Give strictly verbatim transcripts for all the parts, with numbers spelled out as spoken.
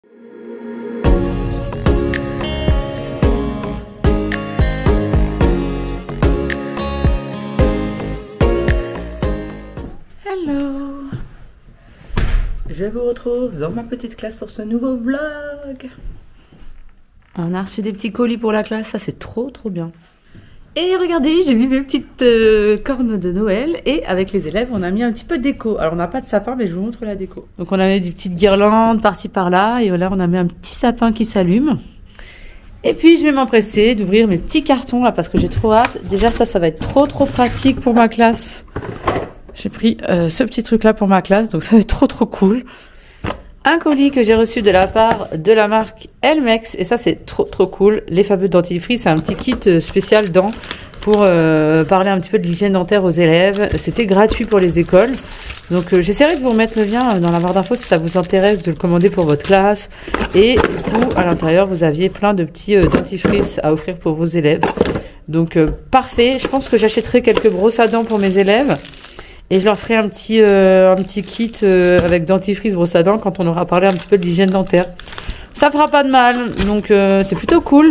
Hello! Je vous retrouve dans ma petite classe pour ce nouveau vlog. On a reçu des petits colis pour la classe, ça c'est trop trop bien. Et regardez, j'ai mis mes petites euh, cornes de Noël et avec les élèves on a mis un petit peu de déco. Alors on n'a pas de sapin mais je vous montre la déco. Donc on a mis des petites guirlandes par-ci par-là et là on a mis un petit sapin qui s'allume. Et puis je vais m'empresser d'ouvrir mes petits cartons là parce que j'ai trop hâte. Déjà ça, ça va être trop trop pratique pour ma classe. J'ai pris euh, ce petit truc là pour ma classe, donc ça va être trop trop cool. Un colis que j'ai reçu de la part de la marque Elmex, et ça c'est trop trop cool. Les fameux dentifrices, c'est un petit kit spécial dents pour euh, parler un petit peu de l'hygiène dentaire aux élèves. C'était gratuit pour les écoles. Donc euh, j'essaierai de vous remettre le lien dans la barre d'infos si ça vous intéresse de le commander pour votre classe. Et du coup, à l'intérieur, vous aviez plein de petits euh, dentifrices à offrir pour vos élèves. Donc euh, parfait, je pense que j'achèterai quelques brosses à dents pour mes élèves. Et je leur ferai un petit, euh, un petit kit euh, avec dentifrice, brosse à dents quand on aura parlé un petit peu de l'hygiène dentaire. Ça fera pas de mal, donc euh, c'est plutôt cool.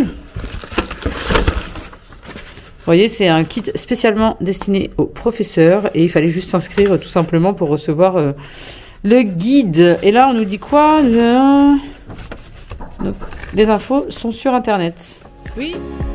Vous voyez, c'est un kit spécialement destiné aux professeurs et il fallait juste s'inscrire tout simplement pour recevoir euh, le guide. Et là, on nous dit quoi? le... Donc, les infos sont sur Internet. Oui.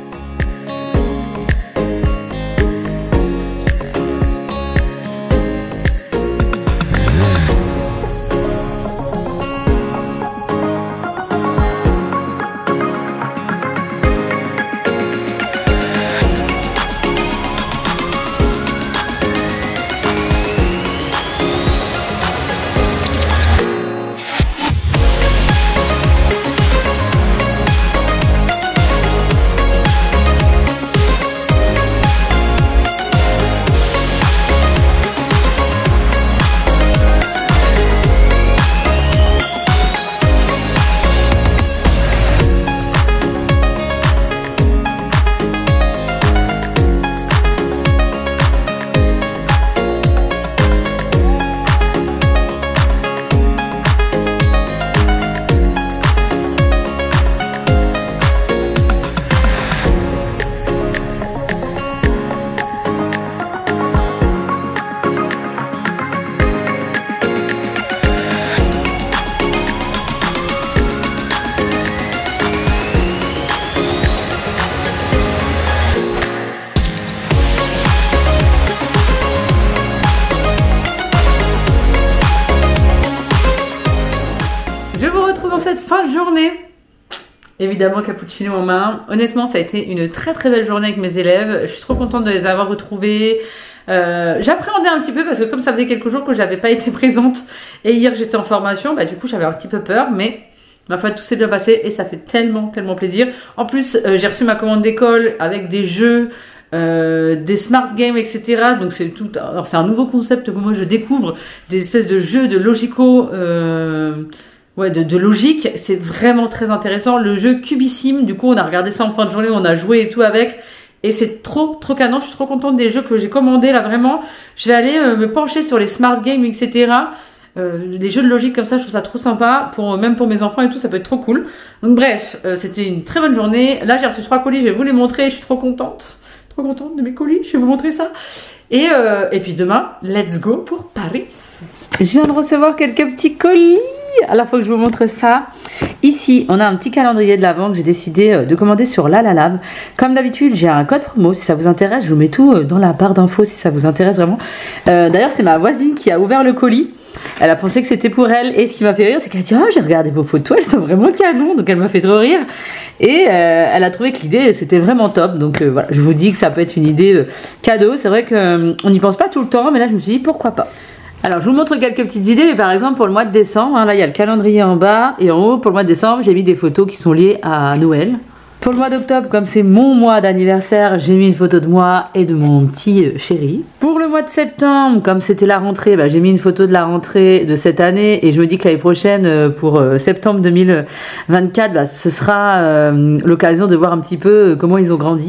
Cette fin de journée, évidemment cappuccino en main. Honnêtement, ça a été une très très belle journée avec mes élèves. Je suis trop contente de les avoir retrouvés. Euh, J'appréhendais un petit peu parce que comme ça faisait quelques jours que j'avais pas été présente et hier j'étais en formation, bah du coup j'avais un petit peu peur, mais ma foi tout s'est bien passé et ça fait tellement tellement plaisir. En plus, euh, j'ai reçu ma commande d'école avec des jeux. Euh, des smart games, et cetera. Donc c'est tout. Alors c'est un nouveau concept que moi je découvre, des espèces de jeux de logico. Euh, Ouais, de, de logique, c'est vraiment très intéressant. Le jeu Cubissime, du coup, on a regardé ça en fin de journée, on a joué et tout avec. Et c'est trop, trop canon. Je suis trop contente des jeux que j'ai commandés, là, vraiment. Je vais aller euh, me pencher sur les smart games, et cetera. Euh, les jeux de logique comme ça, je trouve ça trop sympa. Pour, même pour mes enfants et tout, ça peut être trop cool. Donc bref, euh, c'était une très bonne journée. Là, j'ai reçu trois colis, je vais vous les montrer. Je suis trop contente. Trop contente de mes colis, je vais vous montrer ça. Et, euh, et puis demain, let's go pour Paris. Je viens de recevoir quelques petits colis. À la fois que je vous montre ça, ici on a un petit calendrier de l'Avent que j'ai décidé de commander sur Lalalab. Comme d'habitude, j'ai un code promo si ça vous intéresse. Je vous mets tout dans la barre d'infos si ça vous intéresse vraiment. Euh, D'ailleurs, c'est ma voisine qui a ouvert le colis. Elle a pensé que c'était pour elle. Et ce qui m'a fait rire, c'est qu'elle a dit oh, j'ai regardé vos photos, elles sont vraiment canon. Donc elle m'a fait trop rire. Et euh, elle a trouvé que l'idée c'était vraiment top. Donc euh, voilà, je vous dis que ça peut être une idée euh, cadeau. C'est vrai qu'on euh, n'y pense pas tout le temps, mais là je me suis dit pourquoi pas. Alors je vous montre quelques petites idées, mais par exemple pour le mois de décembre, hein, là il y a le calendrier en bas et en haut pour le mois de décembre j'ai mis des photos qui sont liées à Noël. Pour le mois d'octobre, comme c'est mon mois d'anniversaire, j'ai mis une photo de moi et de mon petit euh, chéri. Pour le mois de septembre, comme c'était la rentrée, bah, j'ai mis une photo de la rentrée de cette année et je me dis que l'année prochaine, euh, pour euh, septembre deux mille vingt-quatre, bah, ce sera euh, l'occasion de voir un petit peu euh, comment ils ont grandi.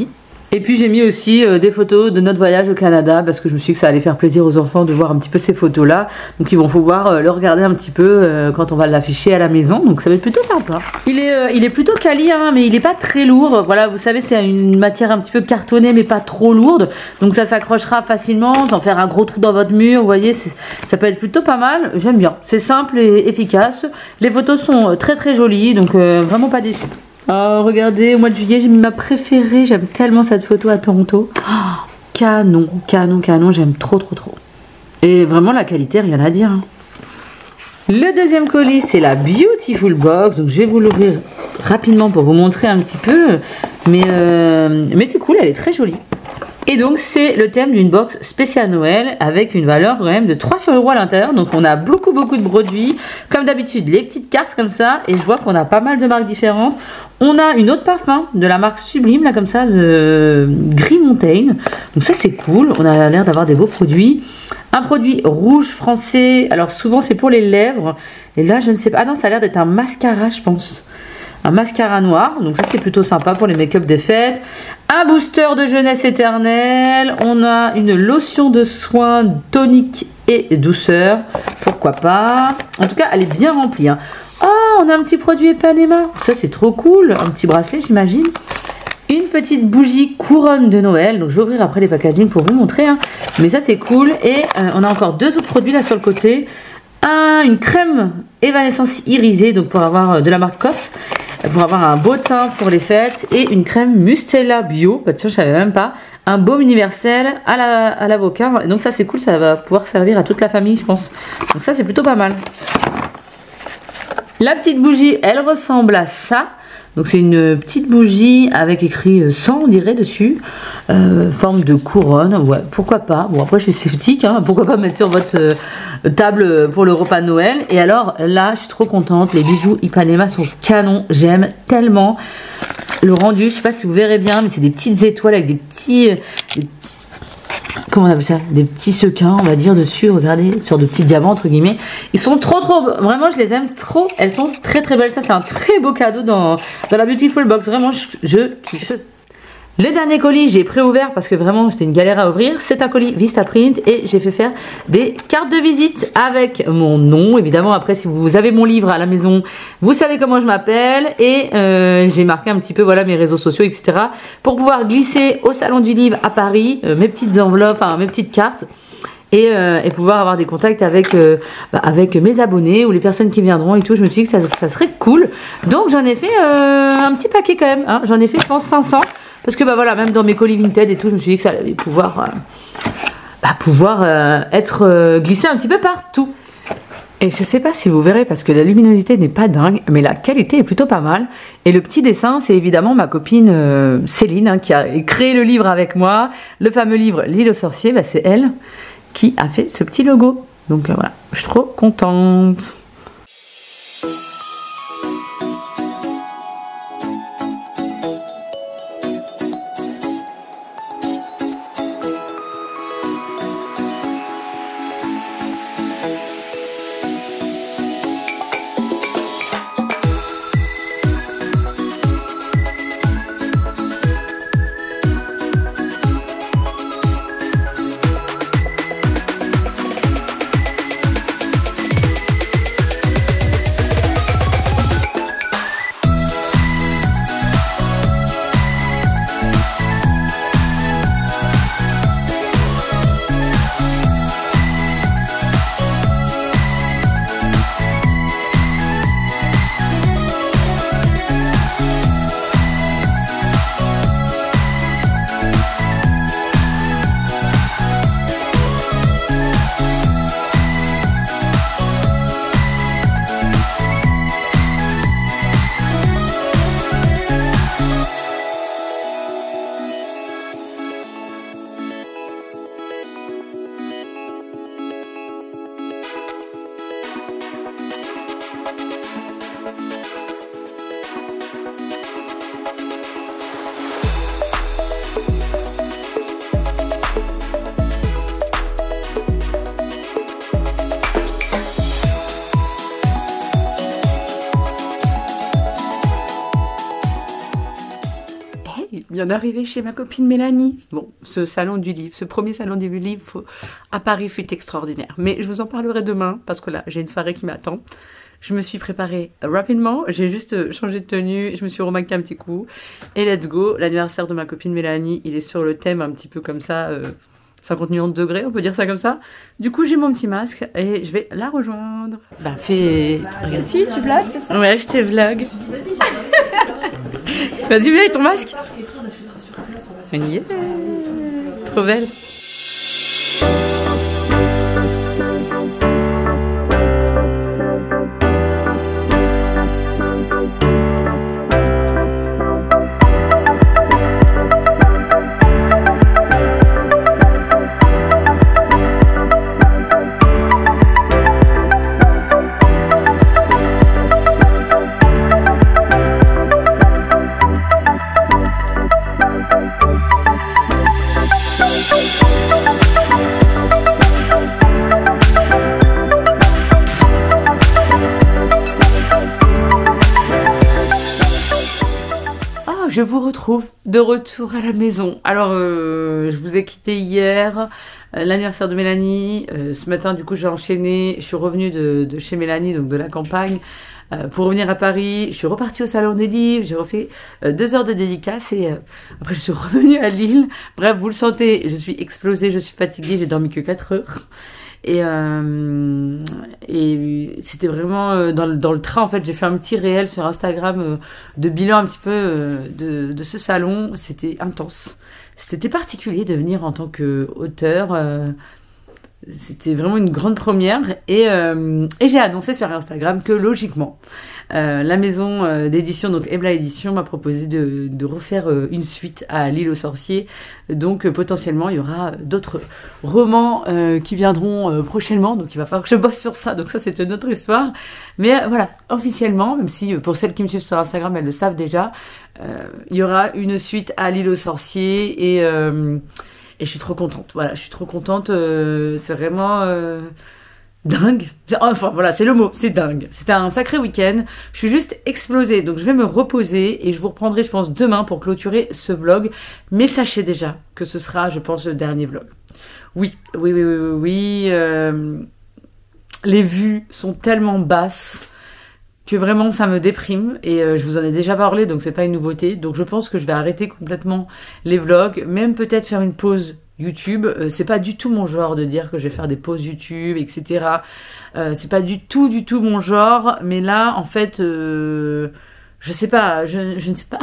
Et puis j'ai mis aussi euh, des photos de notre voyage au Canada parce que je me suis dit que ça allait faire plaisir aux enfants de voir un petit peu ces photos là. Donc ils vont pouvoir euh, le regarder un petit peu euh, quand on va l'afficher à la maison. Donc ça va être plutôt sympa. Il est, euh, il est plutôt quali hein, mais il est pas très lourd. Voilà, vous savez c'est une matière un petit peu cartonnée mais pas trop lourde. Donc ça s'accrochera facilement sans faire un gros trou dans votre mur. Vous voyez, ça peut être plutôt pas mal. J'aime bien. C'est simple et efficace. Les photos sont très très jolies donc euh, vraiment pas déçue. Oh, regardez, au mois de juillet, j'ai mis ma préférée. J'aime tellement cette photo à Toronto. Oh, canon, canon, canon. J'aime trop, trop, trop. Et vraiment, la qualité, rien à dire. Hein. Le deuxième colis, c'est la Beautiful Box. Donc, je vais vous l'ouvrir rapidement pour vous montrer un petit peu. Mais, euh, mais c'est cool, elle est très jolie. Et donc c'est le thème d'une box spéciale Noël avec une valeur quand même de trois cents euros à l'intérieur. Donc on a beaucoup beaucoup de produits. Comme d'habitude les petites cartes comme ça. Et je vois qu'on a pas mal de marques différentes. On a une autre parfum de la marque Sublime là comme ça de Green Mountain. Donc ça c'est cool. On a l'air d'avoir des beaux produits. Un produit rouge français. Alors souvent c'est pour les lèvres. Et là je ne sais pas. Ah non ça a l'air d'être un mascara je pense. Un mascara noir, donc ça c'est plutôt sympa pour les make-up des fêtes. Un booster de jeunesse éternelle. On a une lotion de soin tonique et douceur. Pourquoi pas. En tout cas, elle est bien remplie. Hein. Oh, on a un petit produit Ipanema. Ça c'est trop cool. Un petit bracelet, j'imagine. Une petite bougie couronne de Noël. Donc je vais ouvrir après les packaging pour vous montrer. Hein. Mais ça c'est cool. Et euh, on a encore deux autres produits là sur le côté. Un, une crème évanescence irisée, donc pour avoir euh, de la marque Cos. Pour avoir un beau teint pour les fêtes et une crème Mustela Bio, bah tiens je savais même pas, un baume universel à la, à l'avocat, donc ça c'est cool, ça va pouvoir servir à toute la famille je pense, donc ça c'est plutôt pas mal. La petite bougie elle ressemble à ça, donc c'est une petite bougie avec écrit cent on dirait dessus, euh, forme de couronne, ouais pourquoi pas, bon après je suis sceptique, hein, pourquoi pas mettre sur votre euh, table pour le repas de Noël. Et alors là je suis trop contente, les bijoux Ipanema sont canons, j'aime tellement le rendu, je sais pas si vous verrez bien mais c'est des petites étoiles avec des petits, des, comment on appelle ça, des petits sequins on va dire dessus, regardez, une sorte de petits diamants entre guillemets, ils sont trop trop, vraiment je les aime trop, elles sont très très belles, ça c'est un très beau cadeau dans, dans la Beautiful Box, vraiment je, je kiffe. Le dernier colis, j'ai pré-ouvert parce que vraiment c'était une galère à ouvrir. C'est un colis Vistaprint et j'ai fait faire des cartes de visite avec mon nom. Évidemment, après, si vous avez mon livre à la maison, vous savez comment je m'appelle. Et euh, j'ai marqué un petit peu voilà, mes réseaux sociaux, et cetera. Pour pouvoir glisser au Salon du Livre à Paris euh, mes petites enveloppes, enfin mes petites cartes. Et, euh, et pouvoir avoir des contacts avec, euh, bah, avec mes abonnés ou les personnes qui viendront et tout. Je me suis dit que ça, ça serait cool. Donc j'en ai fait euh, un petit paquet quand même. Hein. J'en ai fait je pense cinq cents. Parce que bah voilà, même dans mes colis Vinted et tout, je me suis dit que ça allait pouvoir, euh, bah, pouvoir euh, être euh, glissé un petit peu partout. Et je sais pas si vous verrez parce que la luminosité n'est pas dingue, mais la qualité est plutôt pas mal. Et le petit dessin, c'est évidemment ma copine euh, Céline hein, qui a créé le livre avec moi. Le fameux livre L'île aux sorciers, bah, c'est elle qui a fait ce petit logo. Donc euh, voilà, je suis trop contente. bien d'arriver chez ma copine Mélanie. Bon, ce salon du livre, ce premier salon du livre faut, à Paris fut extraordinaire. Mais je vous en parlerai demain parce que là, j'ai une soirée qui m'attend. Je me suis préparée rapidement, j'ai juste changé de tenue, je me suis remaquillée un petit coup. Et let's go, l'anniversaire de ma copine Mélanie, il est sur le thème un petit peu comme ça, euh, cinquante degrés, on peut dire ça comme ça. Du coup, j'ai mon petit masque et je vais la rejoindre. Bah, fais... Regarde. Fille, tu vlogs, c'est ça? Ouais, je te vlog. Vas-y, viens avec ton masque. Yeah. Trop belle. Je vous retrouve de retour à la maison. Alors, euh, je vous ai quitté hier, euh, l'anniversaire de Mélanie. Euh, ce matin, du coup, j'ai enchaîné. Je suis revenue de, de chez Mélanie, donc de la campagne, euh, pour revenir à Paris. Je suis repartie au salon des livres. J'ai refait euh, deux heures de dédicace et euh, après, je suis revenue à Lille. Bref, vous le sentez, je suis explosée, je suis fatiguée. J'ai dormi que quatre heures. Et, euh, et c'était vraiment euh, dans, le, dans le train, en fait, j'ai fait un petit réel sur Instagram euh, de bilan un petit peu euh, de, de ce salon. C'était intense. C'était particulier de venir en tant qu'auteur. Euh, c'était vraiment une grande première. Et, euh, et j'ai annoncé sur Instagram que logiquement, euh, la maison euh, d'édition, donc Ebla Édition, m'a proposé de, de refaire euh, une suite à L'Île aux Sorciers. Donc euh, potentiellement, il y aura d'autres romans euh, qui viendront euh, prochainement. Donc il va falloir que je bosse sur ça. Donc ça, c'est une autre histoire. Mais euh, voilà, officiellement, même si euh, pour celles qui me suivent sur Instagram, elles le savent déjà, euh, il y aura une suite à L'Île aux Sorciers. Et, euh, et je suis trop contente. Voilà, je suis trop contente. Euh, c'est vraiment... Euh, dingue. Enfin voilà, c'est le mot, c'est dingue. C'était un sacré week-end. Je suis juste explosée, donc je vais me reposer et je vous reprendrai, je pense, demain pour clôturer ce vlog. Mais sachez déjà que ce sera, je pense, le dernier vlog. Oui, oui, oui, oui, oui. oui euh, les vues sont tellement basses que vraiment ça me déprime et euh, je vous en ai déjà parlé, donc c'est pas une nouveauté. Donc je pense que je vais arrêter complètement les vlogs, même peut-être faire une pause YouTube. Euh, c'est pas du tout mon genre de dire que je vais faire des pauses YouTube, et cetera. Euh, c'est pas du tout, du tout mon genre. Mais là, en fait, euh, je sais pas, je, je ne sais pas.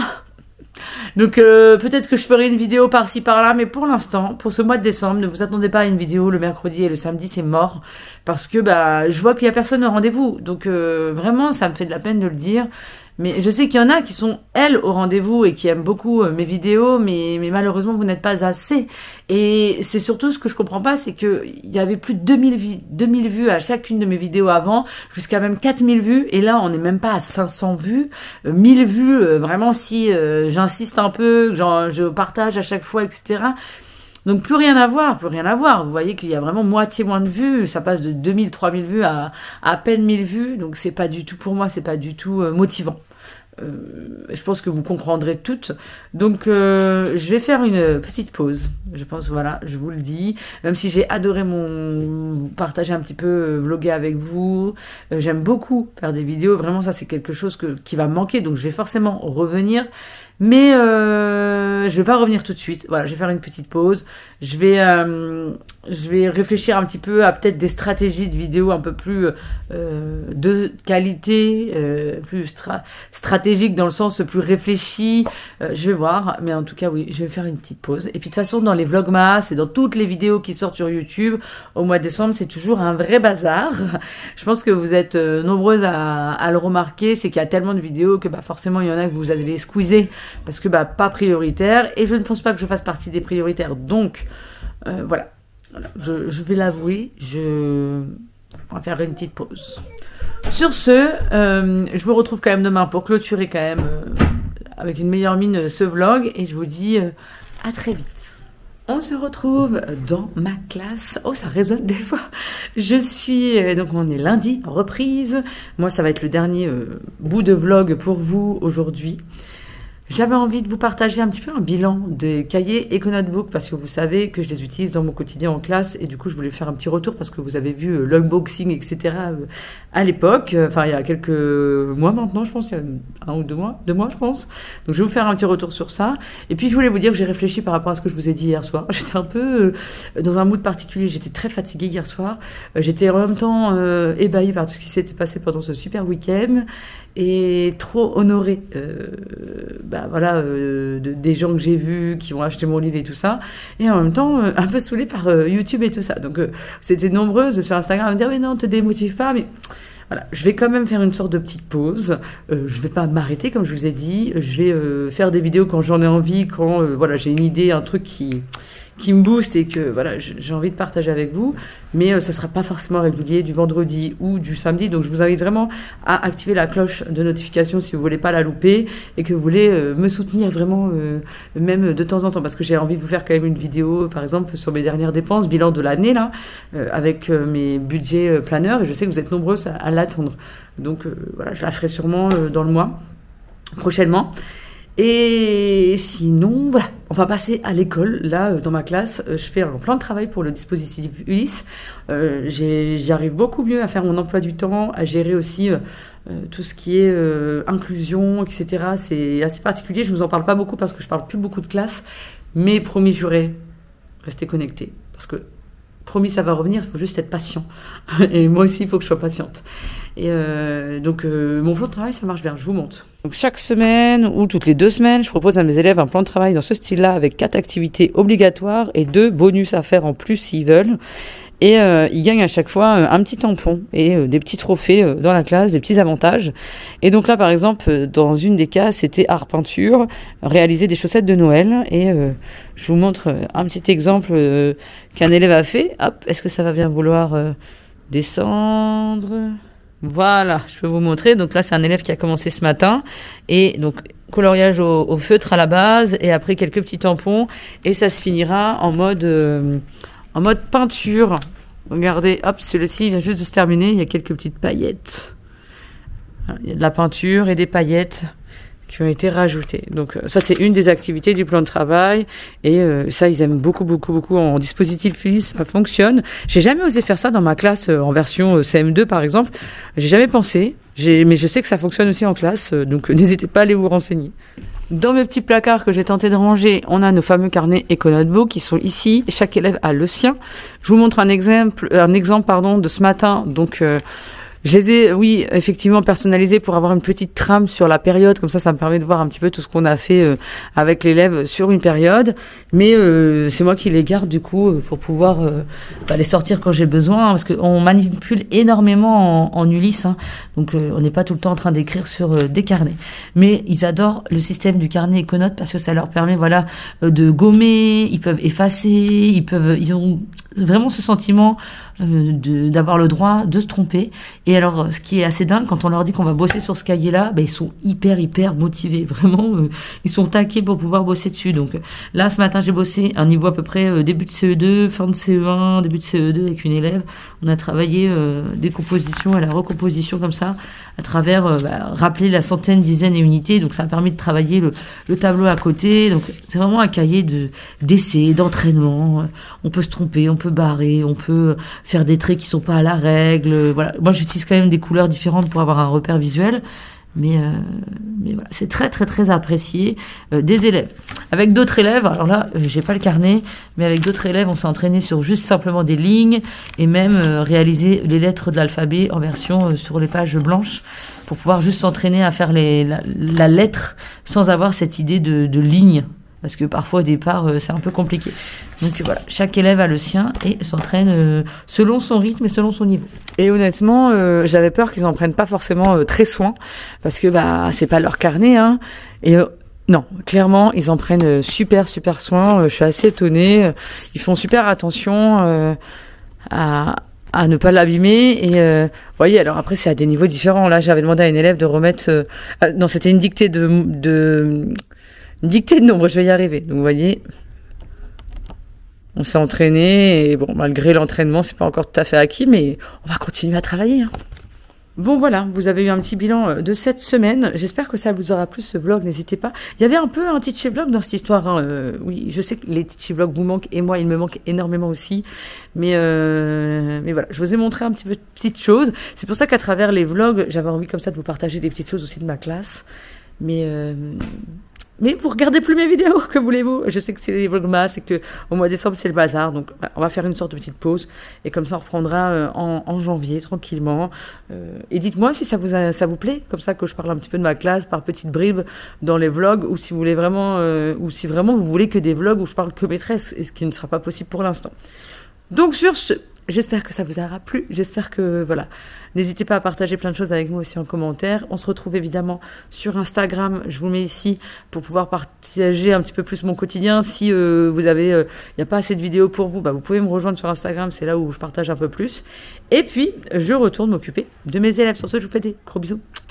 Donc euh, peut-être que je ferai une vidéo par-ci par-là, mais pour l'instant, pour ce mois de décembre, ne vous attendez pas à une vidéo le mercredi et le samedi, c'est mort. Parce que bah je vois qu'il y a personne au rendez-vous. Donc euh, vraiment, ça me fait de la peine de le dire. Mais je sais qu'il y en a qui sont, elles, au rendez-vous et qui aiment beaucoup euh, mes vidéos, mais, mais malheureusement, vous n'êtes pas assez. Et c'est surtout ce que je comprends pas, c'est que il y avait plus de deux mille vues à chacune de mes vidéos avant, jusqu'à même quatre mille vues. Et là, on n'est même pas à cinq cents vues. Euh, mille vues, euh, vraiment, si euh, j'insiste un peu, que genre, je partage à chaque fois, et cetera. Donc plus rien à voir, plus rien à voir. Vous voyez qu'il y a vraiment moitié moins de vues. Ça passe de deux mille, trois mille vues à à peine mille vues. Donc c'est pas du tout, pour moi, c'est pas du tout euh, motivant. Euh, je pense que vous comprendrez toutes. Donc euh, je vais faire une petite pause. Je pense, voilà, je vous le dis. Même si j'ai adoré mon partager un petit peu, euh, vloguer avec vous. Euh, J'aime beaucoup faire des vidéos. Vraiment, ça c'est quelque chose que, qui va me manquer. Donc je vais forcément revenir. Mais euh, je vais pas revenir tout de suite. Voilà, je vais faire une petite pause. Je vais, euh, je vais réfléchir un petit peu à peut-être des stratégies de vidéos un peu plus euh, de qualité, euh, plus stra stratégique dans le sens plus réfléchi. Euh, je vais voir. Mais en tout cas, oui, je vais faire une petite pause. Et puis de toute façon, dans les vlogmas et dans toutes les vidéos qui sortent sur YouTube au mois de décembre, c'est toujours un vrai bazar. Je pense que vous êtes euh, nombreuses à, à le remarquer. C'est qu'il y a tellement de vidéos que bah, forcément, il y en a que vous allez les squeezer. Parce que bah pas prioritaire et je ne pense pas que je fasse partie des prioritaires, donc euh, voilà, voilà. Je, je vais l'avouer, je on va faire une petite pause. Sur ce, euh, je vous retrouve quand même demain pour clôturer quand même euh, avec une meilleure mine ce vlog et je vous dis euh, à très vite. On se retrouve dans ma classe. Oh, ça résonne des fois. Je suis... Euh, donc, on est lundi, reprise. Moi, ça va être le dernier euh, bout de vlog pour vous aujourd'hui. J'avais envie de vous partager un petit peu un bilan des cahiers EcoNotebook parce que vous savez que je les utilise dans mon quotidien en classe et du coup je voulais faire un petit retour parce que vous avez vu euh, l'unboxing et cetera euh, à l'époque, euh, enfin il y a quelques mois maintenant je pense, il y a un ou deux mois, deux mois je pense. Donc je vais vous faire un petit retour sur ça et puis je voulais vous dire que j'ai réfléchi par rapport à ce que je vous ai dit hier soir. J'étais un peu euh, dans un mood particulier, j'étais très fatiguée hier soir, euh, j'étais en même temps euh, ébahie par tout ce qui s'était passé pendant ce super week-end et trop honorée. Euh, bah voilà, euh, de, des gens que j'ai vus qui ont acheté mon livre et tout ça, et en même temps euh, un peu saoulée par euh, YouTube et tout ça. Donc euh, c'était nombreuses sur Instagram à me dire mais non, te démotive pas, mais voilà, je vais quand même faire une sorte de petite pause. Euh, je vais pas m'arrêter comme je vous ai dit. Je vais euh, faire des vidéos quand j'en ai envie, quand euh, voilà j'ai une idée, un truc qui qui me booste et que voilà j'ai envie de partager avec vous, mais euh, ça sera pas forcément régulier du vendredi ou du samedi, donc je vous invite vraiment à activer la cloche de notification si vous voulez pas la louper et que vous voulez euh, me soutenir vraiment euh, même de temps en temps, parce que j'ai envie de vous faire quand même une vidéo par exemple sur mes dernières dépenses, bilan de l'année là, euh, avec euh, mes budgets euh, planeurs, et je sais que vous êtes nombreuses à, à l'attendre, donc euh, voilà, je la ferai sûrement euh, dans le mois prochainement. Et sinon, voilà, on va passer à l'école. Là, dans ma classe, je fais un plan de travail pour le dispositif U L I S. Euh, j'y arrive beaucoup mieux à faire mon emploi du temps, à gérer aussi euh, tout ce qui est euh, inclusion, et cetera. C'est assez particulier, je ne vous en parle pas beaucoup parce que je parle plus beaucoup de classe, mais promis juré, restez connectés, parce que promis, ça va revenir, il faut juste être patient. Et moi aussi, il faut que je sois patiente. Et euh, donc, euh, mon plan de travail, ça marche bien, je vous montre. Donc, chaque semaine ou toutes les deux semaines, je propose à mes élèves un plan de travail dans ce style-là avec quatre activités obligatoires et deux bonus à faire en plus s'ils veulent. Et euh, ils gagnent à chaque fois euh, un petit tampon et euh, des petits trophées euh, dans la classe, des petits avantages. Et donc là, par exemple, euh, dans une des cas, c'était art peinture, réaliser des chaussettes de Noël. Et euh, je vous montre euh, un petit exemple euh, qu'un élève a fait. Hop, est-ce que ça va bien vouloir euh, descendre ? Voilà, je peux vous montrer. Donc là, c'est un élève qui a commencé ce matin. Et donc, coloriage au, au feutre à la base et après quelques petits tampons. Et ça se finira en mode... Euh, En mode peinture. Regardez, hop, celui-ci vient juste de se terminer. Il y a quelques petites paillettes. Il y a de la peinture et des paillettes qui ont été rajoutées. Donc ça, c'est une des activités du plan de travail. Et euh, ça, ils aiment beaucoup, beaucoup, beaucoup. En dispositif U L I S, ça fonctionne. J'ai jamais osé faire ça dans ma classe euh, en version euh, C M deux, par exemple. J'ai jamais pensé. J'ai, mais je sais que ça fonctionne aussi en classe. Euh, donc euh, n'hésitez pas à aller vous renseigner. Dans mes petits placards que j'ai tenté de ranger, on a nos fameux carnets EcoNotebook qui sont ici. Chaque élève a le sien. Je vous montre un exemple, un exemple pardon, de ce matin. Donc, euh, je les ai, oui, effectivement personnalisés pour avoir une petite trame sur la période. Comme ça, ça me permet de voir un petit peu tout ce qu'on a fait euh, avec l'élève sur une période. Mais euh, c'est moi qui les garde du coup pour pouvoir euh, bah, les sortir quand j'ai besoin. Parce qu'on manipule énormément en, en U L I S. Hein. Donc, euh, on n'est pas tout le temps en train d'écrire sur euh, des carnets. Mais ils adorent le système du carnet EcoNote parce que ça leur permet, voilà, euh, de gommer. Ils peuvent effacer. Ils peuvent, ils ont vraiment ce sentiment euh, de, d'avoir le droit de se tromper. Et alors, ce qui est assez dingue, quand on leur dit qu'on va bosser sur ce cahier-là, bah, ils sont hyper, hyper motivés. Vraiment, euh, ils sont taqués pour pouvoir bosser dessus. Donc là, ce matin, j'ai bossé un niveau à peu près euh, début de C E deux, fin de C E un, début de C E deux avec une élève. On a travaillé euh, des compositions et la recomposition comme ça, à travers euh, bah, rappeler la centaine, dizaine et unités. Donc ça a permis de travailler le, le tableau à côté. Donc c'est vraiment un cahier de d'essai, d'entraînement. On peut se tromper, on peut barrer, on peut faire des traits qui sont pas à la règle. Voilà. Moi, j'utilise quand même des couleurs différentes pour avoir un repère visuel. Mais, euh, mais voilà, c'est très très très apprécié euh, des élèves. Avec d'autres élèves, alors là, euh, j'ai pas le carnet, mais avec d'autres élèves, on s'est entraîné sur juste simplement des lignes et même euh, réaliser les lettres de l'alphabet en version euh, sur les pages blanches pour pouvoir juste s'entraîner à faire les, la, la lettre sans avoir cette idée de, de ligne. Parce que parfois, au départ, euh, c'est un peu compliqué. Donc voilà, chaque élève a le sien et s'entraîne euh, selon son rythme et selon son niveau. Et honnêtement, euh, j'avais peur qu'ils en prennent pas forcément euh, très soin. Parce que bah c'est pas leur carnet. Hein. Et euh, non, clairement, ils en prennent euh, super, super soin. Euh, je suis assez étonnée. Ils font super attention euh, à... à ne pas l'abîmer. Et euh, vous voyez, alors après, c'est à des niveaux différents. Là, j'avais demandé à une élève de remettre... Euh, euh, non, c'était une dictée de... de Une dictée de nombre, je vais y arriver. Donc, vous voyez, on s'est entraîné et bon, malgré l'entraînement, c'est pas encore tout à fait acquis, mais on va continuer à travailler. Hein. Bon voilà, vous avez eu un petit bilan de cette semaine. J'espère que ça vous aura plu ce vlog, n'hésitez pas. Il y avait un peu un teachy vlog dans cette histoire. Hein. Euh, oui, je sais que les teachy vlogs vous manquent et moi, il me manque énormément aussi. Mais, euh, mais voilà, je vous ai montré un petit peu de petites choses. C'est pour ça qu'à travers les vlogs, j'avais envie comme ça de vous partager des petites choses aussi de ma classe. Mais... Euh, Mais vous regardez plus mes vidéos, que voulez-vous? Je sais que c'est les vlogmas et que au mois de décembre c'est le bazar, donc voilà, on va faire une sorte de petite pause et comme ça on reprendra euh, en, en janvier tranquillement. Euh, et dites-moi si ça vous a, ça vous plaît, comme ça que je parle un petit peu de ma classe par petites bribes dans les vlogs, ou si vous voulez vraiment, euh, ou si vraiment vous voulez que des vlogs où je parle que maîtresse, et ce qui ne sera pas possible pour l'instant. Donc sur ce, j'espère que ça vous aura plu, j'espère que, voilà, n'hésitez pas à partager plein de choses avec moi aussi en commentaire. On se retrouve évidemment sur Instagram, je vous mets ici pour pouvoir partager un petit peu plus mon quotidien. Si euh, vous avez, il euh, n'y a pas assez de vidéos pour vous, bah, vous pouvez me rejoindre sur Instagram, c'est là où je partage un peu plus. Et puis, je retourne m'occuper de mes élèves. Sur ce, je vous fais des gros bisous.